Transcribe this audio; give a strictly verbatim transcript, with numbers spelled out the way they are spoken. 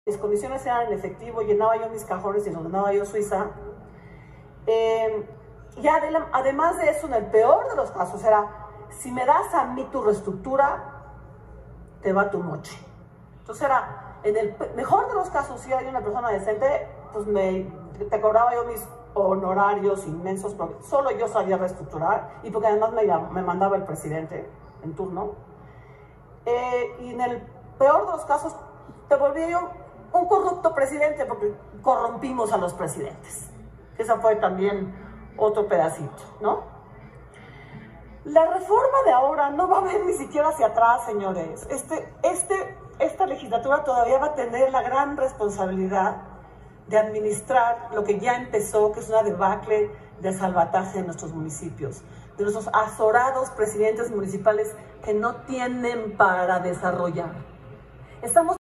mis comisiones eran en efectivo, llenaba yo mis cajones y los llenaba yo Suiza. Eh, y adem además de eso, en el peor de los casos, era, si me das a mí tu reestructura, te va tu moche. Entonces era, en el mejor de los casos, si era yo una persona decente, pues me, te cobraba yo mis honorarios inmensos, porque solo yo sabía reestructurar, y porque además me, me mandaba el presidente en turno. Eh, y en el peor de los casos, te volví yo un corrupto presidente, porque corrompimos a los presidentes. Esa fue también otro pedacito, ¿no? La reforma de ahora no va a ver ni siquiera hacia atrás, señores. Este, este, esta legislatura todavía va a tener la gran responsabilidad de administrar lo que ya empezó, que es una debacle de salvataje en nuestros municipios, de nuestros azorados presidentes municipales que no tienen para desarrollar. Estamos